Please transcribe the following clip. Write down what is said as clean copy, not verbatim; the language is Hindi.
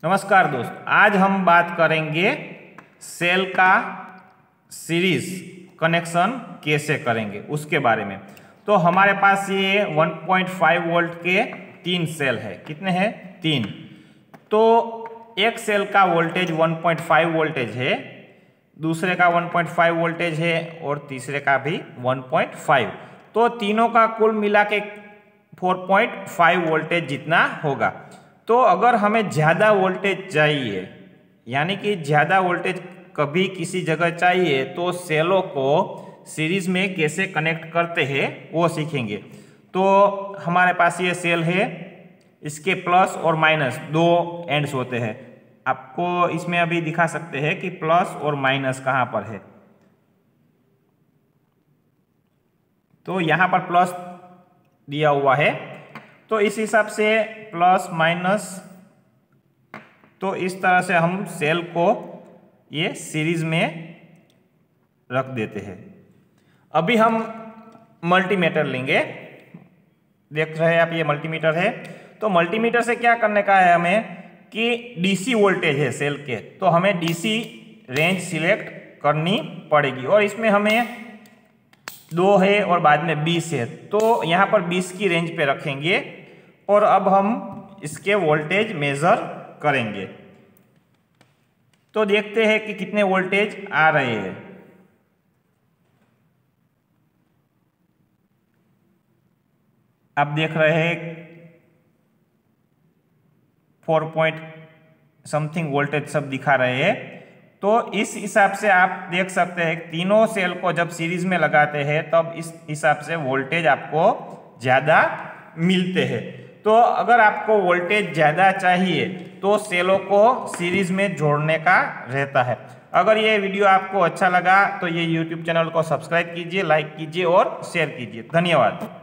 नमस्कार दोस्त, आज हम बात करेंगे सेल का सीरीज कनेक्शन कैसे करेंगे उसके बारे में। तो हमारे पास ये 1.5 वोल्ट के 3 सेल है। कितने हैं? 3। तो एक सेल का वोल्टेज 1.5 वोल्टेज है, दूसरे का 1.5 वोल्टेज है और तीसरे का भी 1.5। तो तीनों का कुल मिला के 4.5 वोल्टेज जितना होगा। तो अगर हमें ज़्यादा वोल्टेज चाहिए, यानी कि ज़्यादा वोल्टेज कभी किसी जगह चाहिए, तो सेलों को सीरीज में कैसे कनेक्ट करते हैं वो सीखेंगे। तो हमारे पास ये सेल है, इसके प्लस और माइनस 2 एंड्स होते हैं। आपको इसमें अभी दिखा सकते हैं कि प्लस और माइनस कहाँ पर है। तो यहाँ पर प्लस दिया हुआ है, तो इस हिसाब से प्लस माइनस, तो इस तरह से हम सेल को ये सीरीज में रख देते हैं। अभी हम मल्टीमीटर लेंगे। देख रहे हैं आप, ये मल्टीमीटर है। तो मल्टीमीटर से क्या करने का है हमें कि डीसी वोल्टेज है सेल के, तो हमें डीसी रेंज सिलेक्ट करनी पड़ेगी। और इसमें हमें 2 है और बाद में 20 है, तो यहाँ पर 20 की रेंज पे रखेंगे। और अब हम इसके वोल्टेज मेजर करेंगे। तो देखते हैं कि कितने वोल्टेज आ रहे हैं। आप देख रहे हैं 4 समथिंग वोल्टेज सब दिखा रहे हैं। तो इस हिसाब से आप देख सकते हैं तीनों सेल को जब सीरीज में लगाते हैं तब इस हिसाब से वोल्टेज आपको ज़्यादा मिलते हैं। तो अगर आपको वोल्टेज ज़्यादा चाहिए तो सेलों को सीरीज में जोड़ने का रहता है। अगर ये वीडियो आपको अच्छा लगा तो ये YouTube चैनल को सब्सक्राइब कीजिए, लाइक कीजिए और शेयर कीजिए। धन्यवाद।